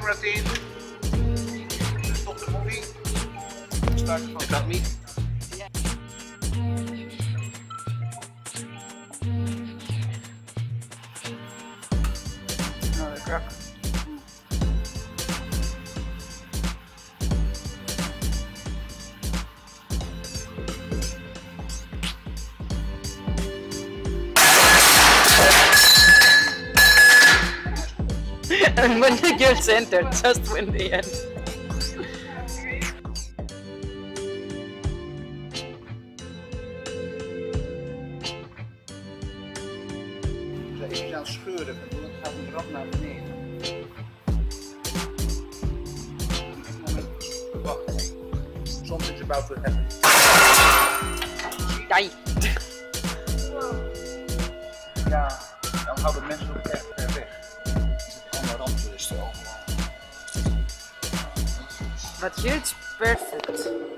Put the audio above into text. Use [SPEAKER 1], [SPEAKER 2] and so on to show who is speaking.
[SPEAKER 1] camera team. Stop the movie. Start the cut me.
[SPEAKER 2] Another crack. And when the girls entered, just when they entered.
[SPEAKER 1] Even aan het scheuren, want dan gaat een rap naar beneden. Wacht, something's about to happen.
[SPEAKER 2] Die.
[SPEAKER 1] Ja, dan houden mensen ook echt ver weg. Aan de rand is het allemaal.
[SPEAKER 2] But here it's perfect.